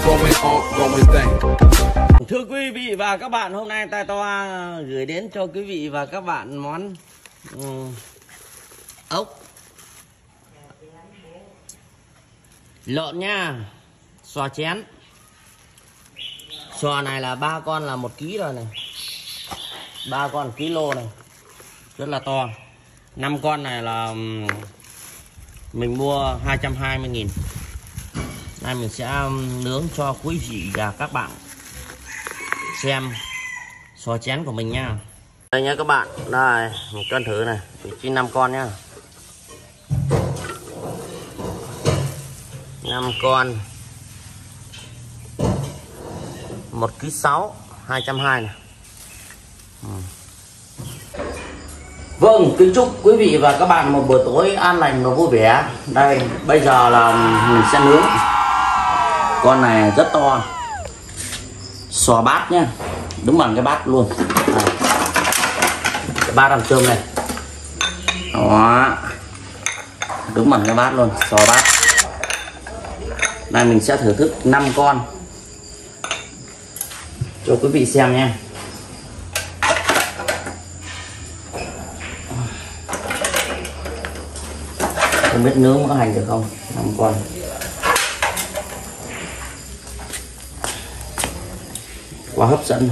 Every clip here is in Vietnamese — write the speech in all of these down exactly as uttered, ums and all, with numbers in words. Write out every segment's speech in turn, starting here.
going on, going thing. Thưa quý vị và các bạn, hôm nay tay to gửi đến cho quý vị và các bạn món um, ốc lợn nha, xò chén. Xò này là ba con là một ký rồi này, ba con kilo này, rất là to. Năm con này là um, mình mua hai trăm hai mươi nghìn. Nay mình sẽ nướng cho quý vị và các bạn xem xò chén của mình nha. Đây nha các bạn, đây mình cân thử này, chỉ năm con nhá, năm con, một ký sáu, hai trăm hai mươi này. Ừ. Vâng, kính chúc quý vị và các bạn một buổi tối an lành và vui vẻ. Đây, bây giờ là mình sẽ nướng. Con này rất to, xò bát nhá, đúng bằng cái bát luôn. Đây. Cái bát làm cơm này, đó, đúng bằng cái bát luôn, xò bát. Này mình sẽ thưởng thức năm con cho quý vị xem nha. Không biết nướng có hành được không, năm con. Quá hấp dẫn.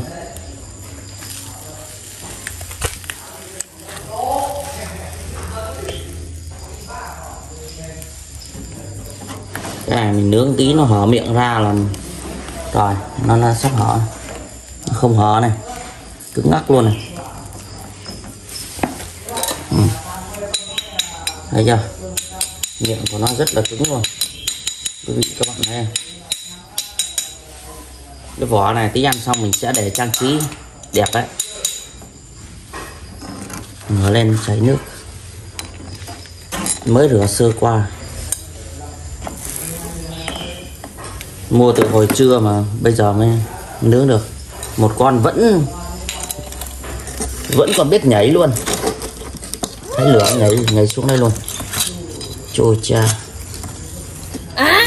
Cái này mình nướng tí nó hở miệng ra là rồi, nó là sắp hở, nó không hở này, cứng ngắc luôn này. Ừ. Thấy chưa, miệng của nó rất là cứng luôn quý vị các bạn thấy. Cái vỏ này tí ăn xong mình sẽ để trang trí đẹp đấy. Ngửa lên chảy nước, mới rửa sơ qua, mua từ hồi trưa mà bây giờ mới nướng được. Một con vẫn vẫn còn biết nhảy luôn, thấy lửa nhảy nhảy xuống đây luôn. Trôi cha à.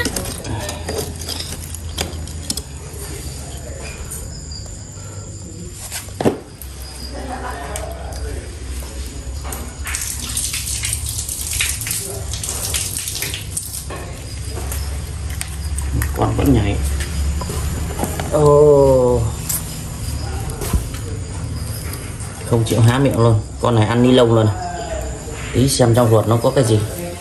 Con vẫn nhảy. Ồ, không chịu há miệng luôn. Con này ăn ni lông luôn. Ý xem trong ruột nó có cái gì.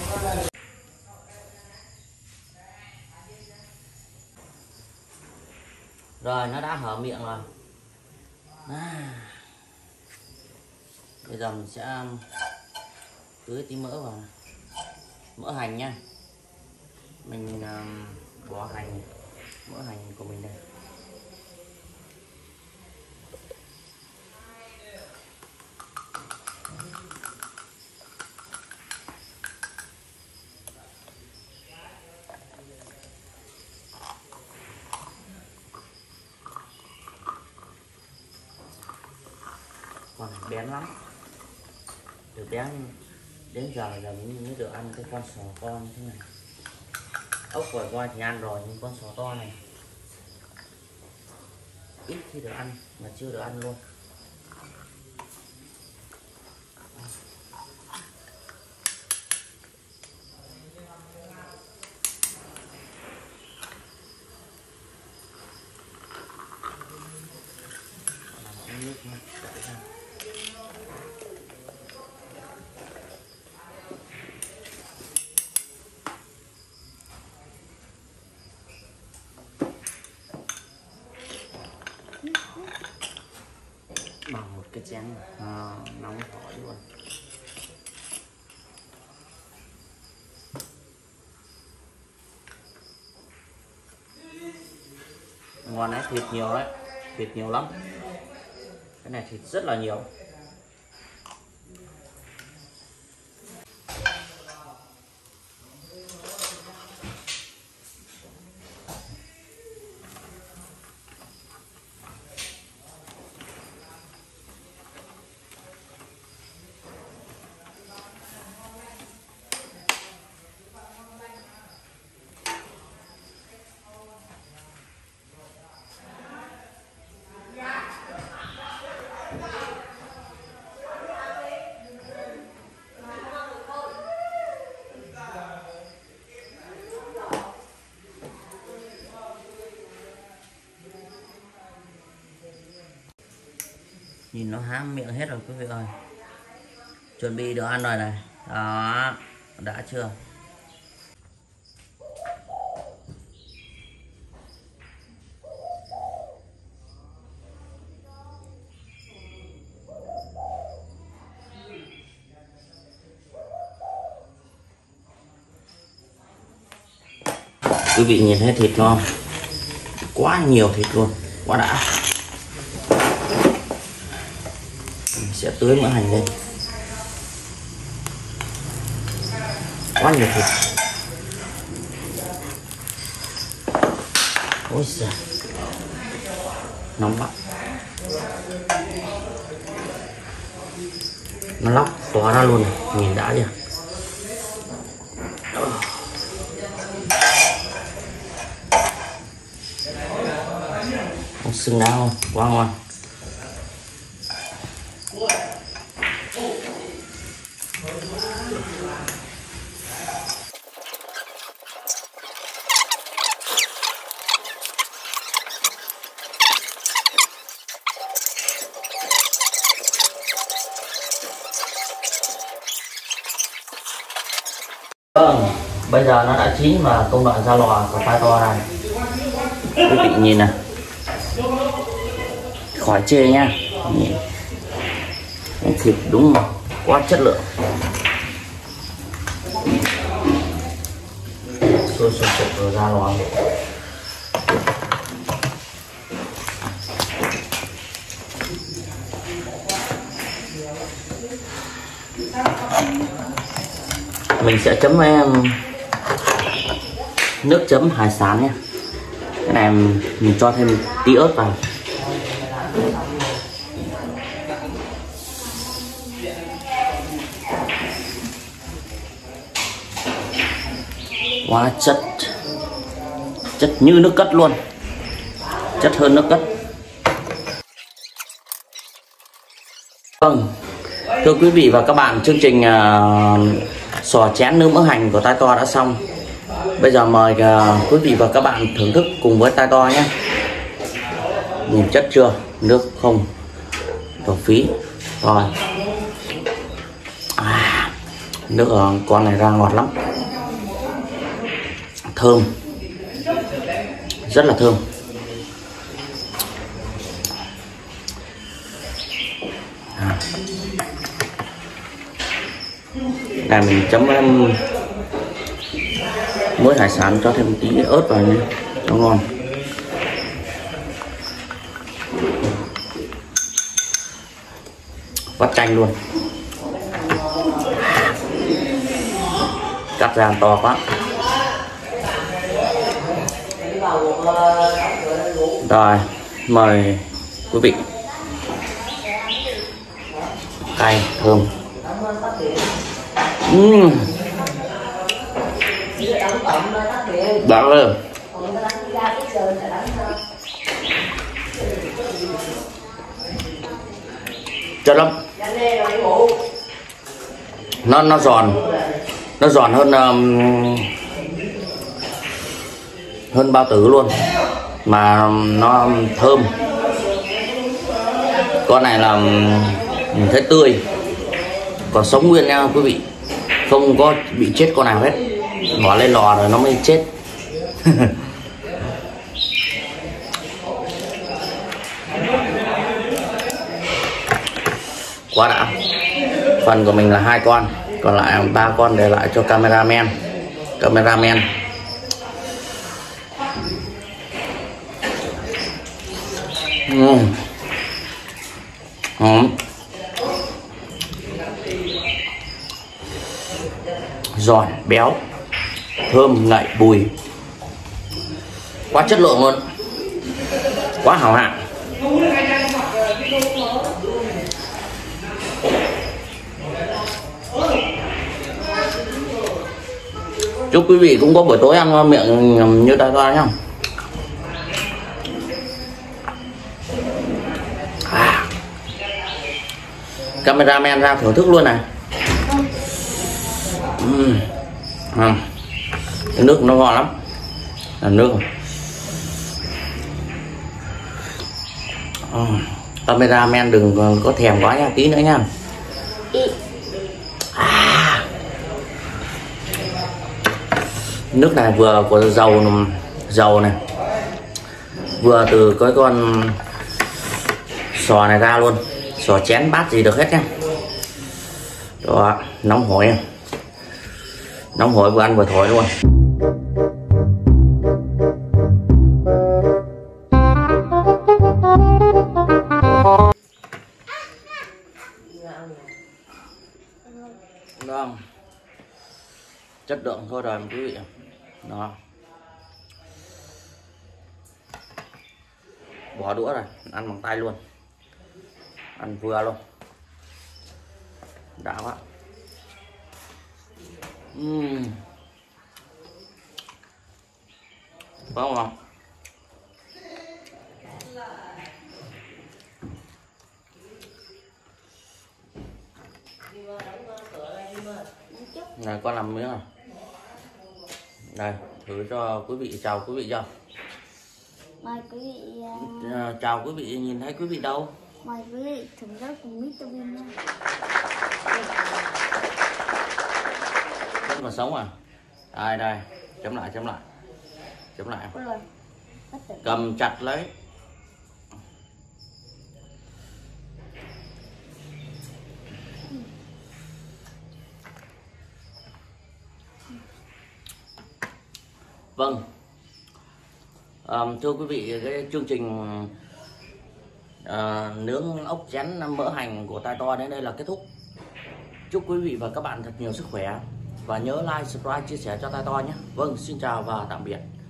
Rồi nó đã hở miệng rồi à. Bây giờ mình sẽ tưới tí mỡ vào, mỡ hành nha. Mình uh, bỏ hành, mỡ hành của mình đây. Con này bén lắm, từ bé đến giờ giờ mình mới được ăn cái con sò con thế này. Ốc vòi voi thì ăn rồi, nhưng con sò to này ít khi được ăn, mà chưa được ăn luôn. Bằng một cái chén à, nóng khỏi luôn. Ngon đấy, thịt nhiều đấy, thịt nhiều lắm. Cái này thịt rất là nhiều. Nhìn nó há miệng hết rồi quý vị ơi. Chuẩn bị đồ ăn rồi này. Đó, đã chưa? Quý vị nhìn thấy thịt không? Quá nhiều thịt luôn, quá đã. Mình sẽ tưới mỡ hành lên. Quá nhiều thịt. Ôi giời, nóng lắm. Nó lóc xóa ra luôn này, nhìn đã chưa? Sừng đá không? Quá ngon. Vâng, bây giờ nó đã chín và công đoạn ra lò của tai to này. Quý vị nhìn này, khỏi chê nha, thịt đúng mà quá chất lượng. Sôi sôi sôi rồi ra lò. Mình sẽ chấm em nước chấm hải sản nhé. Cái này mình cho thêm tí ớt vào. Quá chất, chất như nước cất luôn, chất hơn nước cất. Vâng, thưa quý vị và các bạn, chương trình uh, sò chén nướng mỡ hành của tai to đã xong. Bây giờ mời uh, quý vị và các bạn thưởng thức cùng với tai to nhé. Nhìn chất chưa, nước không đổ phí rồi. À, nước ở con này ra ngọt lắm, thơm, rất là thơm. À. Đây mình chấm um, muối hải sản, cho thêm tí ớt vào nha, cho ngon. Vắt chanh luôn, cắt ra to quá. Rồi, mời quý vị. Cay, thơm. Uhm. Đã rồi. Chất lắm. Nó nó giòn, nó giòn hơn um, hơn bao tử luôn, mà nó thơm. Con này là mình thấy tươi, còn sống nguyên nha quý vị, không có bị chết con nào hết. Bỏ lên lò rồi nó mới chết. Quá đã. Phần của mình là hai con, còn lại ba con để lại cho cameraman. Cameraman. Uhm. Uhm. Giòn, béo, thơm, ngậy, bùi, quá chất lượng luôn, quá hảo hạng. Chúc quý vị cũng có buổi tối ăn ngon miệng như tai to nhá. À, cameraman ra thưởng thức luôn này. Uhm. À, cái nước nó ngon lắm, là nước à, Cameraman đừng có thèm quá nha, tí nữa nha. À. Nước này vừa có dầu dầu này, vừa từ cái con sò này ra luôn, sò chén bát gì được hết nhá. Đó, nóng hổi, nóng hổi vừa ăn vừa thổi luôn. Đó. Chất lượng thôi rồi quý vị. Đó. Bỏ đũa rồi, ăn bằng tay luôn, ăn vừa luôn, đã quá. Uhm. Phải không? Này con làm miếng này. Đây, thử cho quý vị, chào quý vị chưa? Mời quý vị uh... À, chào quý vị, nhìn thấy quý vị đâu? Mời quý vị thưởng thức cùng mít tơ Vin nha. Vẫn còn sống à? Đây đây, chấm lại chấm lại. Chấm lại. Rồi. Cầm chặt lấy. Vâng, à, thưa quý vị, cái chương trình à, nướng ốc chén mỡ hành của Tai To đến đây là kết thúc. Chúc quý vị và các bạn thật nhiều sức khỏe và nhớ like, subscribe, chia sẻ cho Tai To nhé. Vâng, xin chào và tạm biệt.